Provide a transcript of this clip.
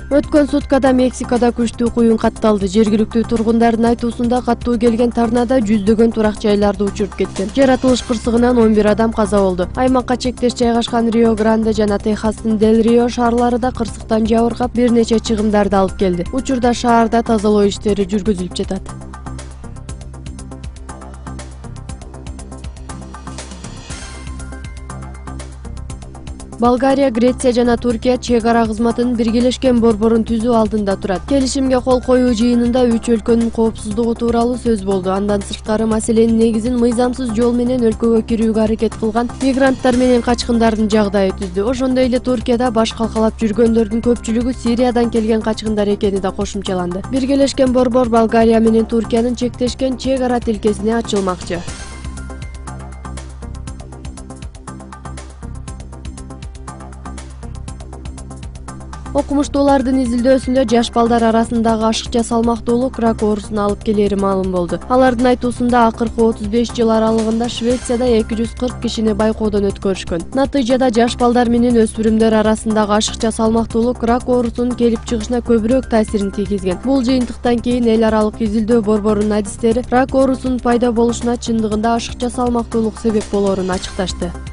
Өткөн суткада Мексикада күчтүү куюн катталды. Жергиликтүү тургундардын айтуусунда каттуу келген торнадо жүздөгөн турак жайларды учуруп кеткен. Жаратылыш кырсыгынан 11 адам каза болду. Аймакка чектеш жайгашкан Рио-Гранде жана Техастын Дель-Рио шаарлары да кырсыктан жабыркап бир нече чыгымдарды алып келди. Учурда шаарда тазалоо иштери жүргүзүлүп жатат. Болгария, Греция жана Туркия чек ара кызматынын биргелешкен борборун түзүү алдында турат. Келишимге кол коюу жыйынында 3 өлкөнүн коопсуздугу тууралуу сөз болду. Андан сырткары маселенин негизин мыйзамсыз жол менен өлкөгө кирүүгө аракет кылган мигранттар менен качкындардын жагдайы түздү. Ошондой эле Туркияда баш калкалап жүргөндөрдүн көпчүлүгү Сириядан келген качкындар экени да кошумчаланды. Биргелешкен борбор Болгария менен Туркиянын чектешкен чек ара тилкесине ачылмакчы. Окумуштуулардын изилдөөсүндө жаш балдар арасындагы ашыкча салмактуулук рак оорусуна алып келери маалым болду. Алардын айтуусунда акыркы 35 жыл аралыгында Швецияда 240 кишини байкоодон өткөрүшкөн. Натыйжада жаш балдар менен өспүрүмдөр арасындагы ашыкча салмактуулук рак оорусунун келип чыгышына көбүрөөк таасирин тийгизген. Бул жыйынтыктан кийин эл аралык изилдөө борборунун адистери рак оорусунун пайда болушуна чындыгында ашыкча салмактуулук себеп болоорун ачыкташты.